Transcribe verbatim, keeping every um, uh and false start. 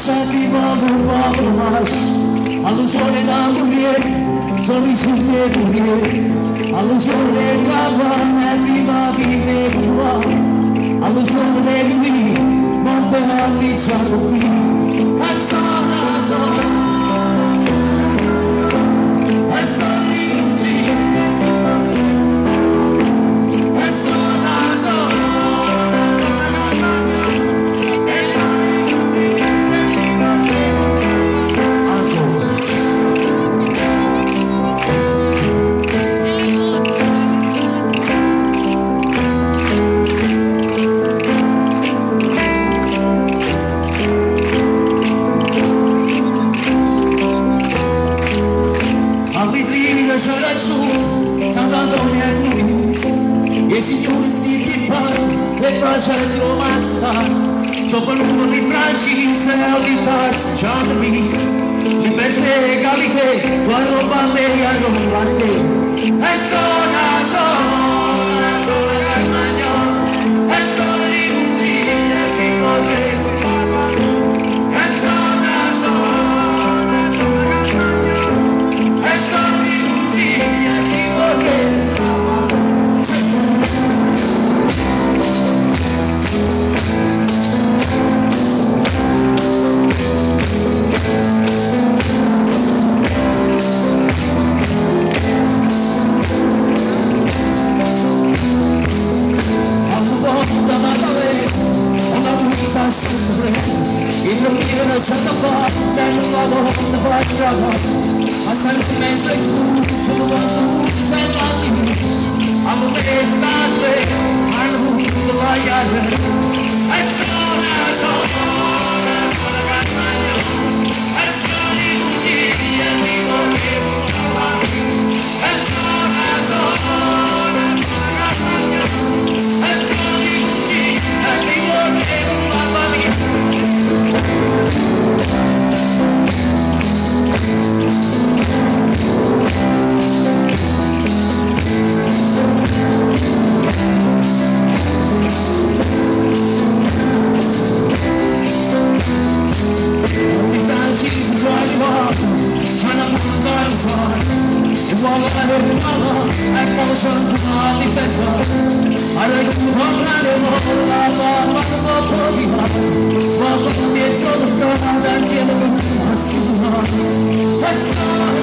passati poco poco mais, allusione da morire, sorriso di morire, allusione di campana di macchine pure, allusione di lui, monte a pizza qui, e sono, sono. E signori sti pari, le pace di romanza, sopra l'uno di francese, di pace, Jean de Mise, libertà, egalité, tua roba meglio a roba te, e sono, sono, sono Carmagno, e sono di cucina che potrei, e sono, sono, sono Carmagno, e sono di cucina che potrei. Il mio non c'è da fare, non vado a fare strada, ma sempre mezzo e tu, sono tu, sei matti, amo te state, ma non ti vai a vedere, e sono, sono, sono Carmagno, e sono di cucina, ti volevo trovare, e sono, sono, sono Carmagno, e sono di cucina, ti volevo trovare. E vuole avere un uomo, e poi sono una difesa. Allora tu comprare la mamma non può dire, ma quando mi è solo strada insieme con te, ma sì, no.